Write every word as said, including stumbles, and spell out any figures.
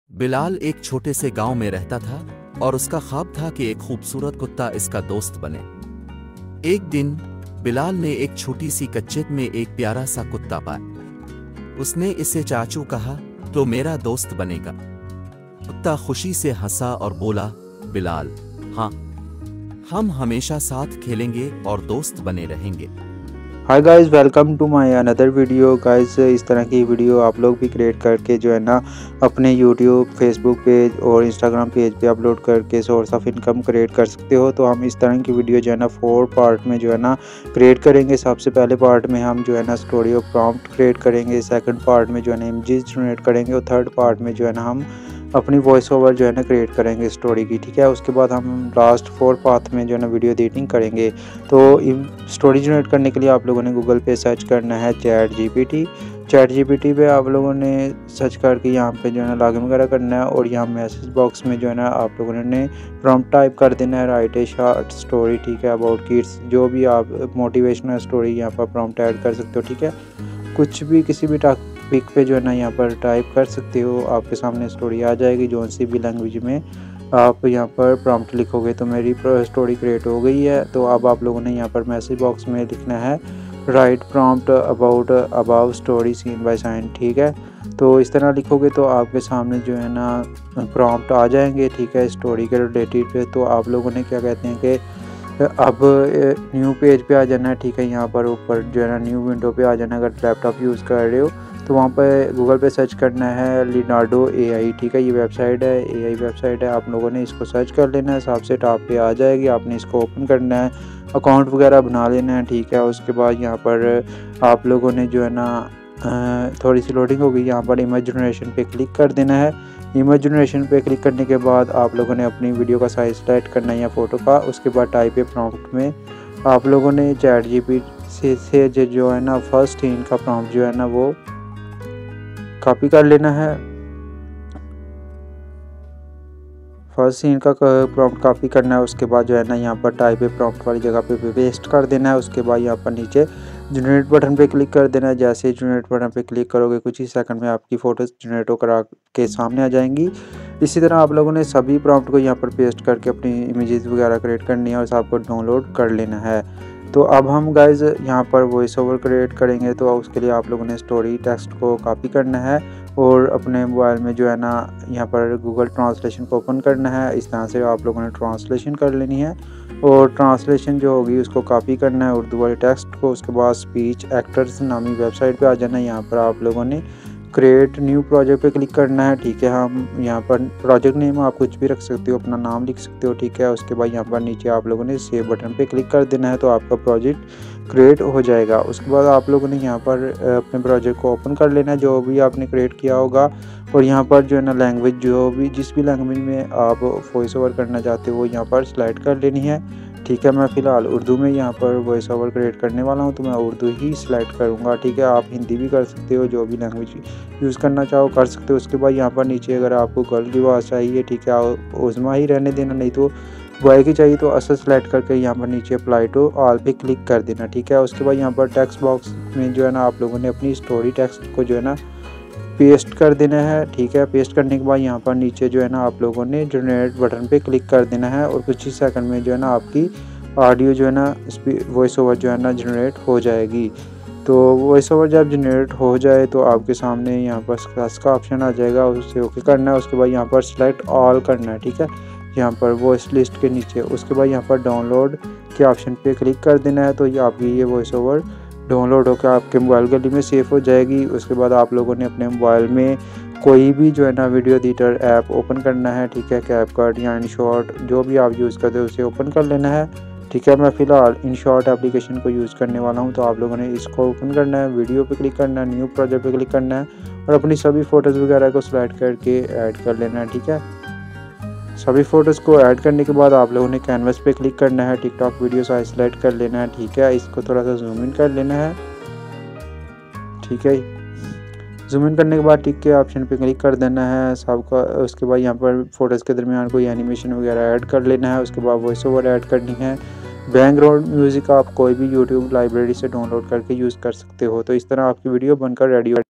बिलाल एक छोटे से गांव में रहता था और उसका ख्वाब था कि एक खूबसूरत कुत्ता इसका दोस्त बने। एक दिन बिलाल ने एक छोटी सी कच्चेत में एक प्यारा सा कुत्ता पाया। उसने इसे चाचू कहा तो मेरा दोस्त बनेगा। कुत्ता खुशी से हंसा और बोला, बिलाल, हाँ, हम हमेशा साथ खेलेंगे और दोस्त बने रहेंगे। Hi guys, welcome to my another video. Guys, इस तरह की वीडियो आप लोग भी क्रिएट करके जो है ना अपने यूट्यूब, फेसबुक पेज और इंस्टाग्राम पेज पे अपलोड करके सोर्स ऑफ इनकम क्रिएट कर सकते हो। तो हम इस तरह की वीडियो जो है ना फोर पार्ट में जो है ना क्रिएट करेंगे। सबसे पहले पार्ट में हम जो है ना स्टोरी ऑफ प्रॉम्प्ट क्रिएट करेंगे। सेकंड पार्ट में जो है ना इमेजेस जनरेट करेंगे और थर्ड पार्ट में जो है ना हम अपनी वॉइस ओवर जो है ना क्रिएट करेंगे स्टोरी की, ठीक है। उसके बाद हम लास्ट फोर पाथ में जो है ना वीडियो एडिटिंग करेंगे। तो स्टोरी जनरेट करने के लिए आप लोगों ने गूगल पे सर्च करना है चैट जीपीटी। चैट जीपीटी पे आप लोगों ने सर्च करके यहाँ पे जो है ना लॉगिन वगैरह करना है और यहाँ मैसेज बॉक्स में जो है ना आप लोगों ने प्रॉम्प्ट टाइप कर देना है, राइट ए शॉर्ट स्टोरी, ठीक है, अबाउट किड्स। जो भी आप मोटिवेशनल स्टोरी यहाँ पर प्रॉम्प्ट ऐड कर सकते हो, ठीक है। कुछ भी किसी भी टॉपिक पे जो है ना यहाँ पर टाइप कर सकते हो। आपके सामने स्टोरी आ जाएगी जो सी भी लैंग्वेज में आप यहाँ पर प्रॉम्प्ट लिखोगे तो मेरी स्टोरी क्रिएट हो गई है। तो अब आप लोगों ने यहाँ पर मैसेज बॉक्स में लिखना है write prompt about about story scene by sign, ठीक है। तो इस तरह लिखोगे तो आपके सामने जो है ना प्रॉम्प्ट आ जाएंगे, ठीक है, स्टोरी के रिलेटेड। तो आप लोगों ने क्या कहते हैं कि अब न्यू पेज पे आ जाना है, ठीक है। यहाँ पर ऊपर जो है ना न्यू विंडो पे आ जाना है। अगर लैपटॉप यूज़ कर रहे हो तो वहाँ पे गूगल पे सर्च करना है लिनार्डो एआई, ठीक है। ये वेबसाइट है, एआई वेबसाइट है। आप लोगों ने इसको सर्च कर लेना है, सबसे टॉप पे आ जाएगी। आपने इसको ओपन करना है, अकाउंट वगैरह बना लेना है, ठीक है। उसके बाद यहाँ पर आप लोगों ने जो है ना थोड़ी सी लोडिंग होगी। यहाँ पर इमेज जनरेशन पे क्लिक कर देना है। इमेज जनरेशन पे क्लिक करने के बाद आप लोगों ने अपनी वीडियो का साइज सेलेक्ट करना है या फ़ोटो का। उसके बाद टाइप ए प्रॉम्प्ट में आप लोगों ने चैट जीपीटी से जो है ना फर्स्ट सीन का प्रॉम्प्ट जो है ना वो कॉपी कर लेना है। फर्स्ट सीन का प्रॉम्प्ट कॉपी करना है। उसके बाद जो है ना यहाँ पर टाइप ए प्रॉम्प्ट वाली जगह पे पेस्ट कर देना है। उसके बाद यहाँ पर नीचे जनरेट बटन पे क्लिक कर देना है। जैसे ही जनरेट बटन पे क्लिक करोगे कुछ ही सेकंड में आपकी फ़ोटोज़ जनरेट होकर के सामने आ जाएंगी। इसी तरह आप लोगों ने सभी प्रॉम्प्ट को यहाँ पर पेस्ट करके अपनी इमेजेस वगैरह क्रिएट करनी है और सबको डाउनलोड कर लेना है। तो अब हम गाइज यहाँ पर वॉइस ओवर क्रिएट करेंगे। तो उसके लिए आप लोगों ने स्टोरी टेक्स्ट को कॉपी करना है और अपने मोबाइल में जो है ना यहाँ पर गूगल ट्रांसलेशन को ओपन करना है। इस तरह से आप लोगों ने ट्रांसलेशन कर लेनी है और ट्रांसलेशन जो होगी उसको कॉपी करना है उर्दू वाले टेक्स्ट को। उसके बाद स्पीच एक्टर्स नामी वेबसाइट पे आ जाना है। यहाँ पर आप लोगों ने क्रिएट न्यू प्रोजेक्ट पे क्लिक करना है, ठीक है। हम यहाँ पर प्रोजेक्ट नेम आप कुछ भी रख सकते हो, अपना नाम लिख सकते हो, ठीक है। उसके बाद यहाँ पर नीचे आप लोगों ने सेव बटन पे क्लिक कर देना है तो आपका प्रोजेक्ट क्रिएट हो जाएगा। उसके बाद आप लोगों ने यहाँ पर अपने प्रोजेक्ट को ओपन कर लेना है जो भी आपने क्रिएट किया होगा। और यहाँ पर जो है ना लैंग्वेज जो भी जिस भी लैंग्वेज में आप वॉइस ओवर करना चाहते हो यहाँ पर सिलेक्ट कर लेनी है, ठीक है। मैं फ़िलहाल उर्दू में यहाँ पर वॉइस ओवर क्रिएट करने वाला हूँ तो मैं उर्दू ही सिलेक्ट करूँगा, ठीक है। आप हिंदी भी कर सकते हो, जो भी लैंग्वेज यूज़ करना चाहो कर सकते हो। उसके बाद यहाँ पर नीचे अगर आपको गर्ल की आवाज़ चाहिए, ठीक है, उज़मा ही रहने देना, नहीं तो बॉय की चाहिए तो असर सेलेक्ट करके यहाँ पर नीचे अप्लाई टू ऑल पे क्लिक कर देना, ठीक है। उसके बाद यहाँ पर टेक्स्ट बॉक्स में जो है ना आप लोगों ने अपनी स्टोरी टेक्स्ट को जो है ना पेस्ट कर देना है, ठीक है। पेस्ट करने के बाद यहाँ पर नीचे जो है ना आप लोगों ने जनरेट बटन पे क्लिक कर देना है और कुछ ही सेकंड में जो है ना आपकी ऑडियो जो है ना वॉइस ओवर जो है ना जनरेट हो जाएगी। तो वॉइस ओवर जब जनरेट हो जाए तो आपके सामने यहाँ पर सक्सेस का ऑप्शन आ जाएगा, उससे ओके करना है। उसके बाद यहाँ पर सिलेक्ट ऑल करना है, ठीक है, यहाँ पर वॉइस लिस्ट के नीचे। उसके बाद यहाँ पर डाउनलोड के ऑप्शन पे क्लिक कर देना है तो ये आपकी ये वॉइस ओवर डाउनलोड होकर आपके मोबाइल गैलरी में सेव हो जाएगी। उसके बाद आप लोगों ने अपने मोबाइल में कोई भी जो है ना वीडियो एडिटर ऐप ओपन करना है, ठीक है। कैपकट या इनशॉट जो भी आप यूज़ करते हो उसे ओपन कर लेना है, ठीक है। मैं फ़िलहाल इनशॉट एप्लीकेशन को यूज़ करने वाला हूँ तो आप लोगों ने इसको ओपन करना है, वीडियो पे क्लिक करना है, न्यू प्रोजेक्ट पे क्लिक करना है और अपनी सभी फ़ोटोज़ वगैरह को सिलेक्ट करके ऐड कर लेना है, ठीक है। सभी फ़ोटोज़ को ऐड करने के बाद आप लोगों ने कैनवस पे क्लिक करना है, टिकटॉक वीडियो साइज सेलेक्ट कर लेना है, ठीक है। इसको थोड़ा सा जूम इन कर लेना है, ठीक है। जूम इन करने के बाद टिक के ऑप्शन पे क्लिक कर देना है सबका। उसके बाद यहाँ पर फोटोज़ के दरमियान कोई एनिमेशन वगैरह ऐड कर लेना है। उसके बाद वॉइस ओवर ऐड करनी है। बैकग्राउंड म्यूज़िक आप कोई भी यूट्यूब लाइब्रेरी से डाउनलोड करके यूज़ कर सकते हो। तो इस तरह आपकी वीडियो बनकर रेडी हो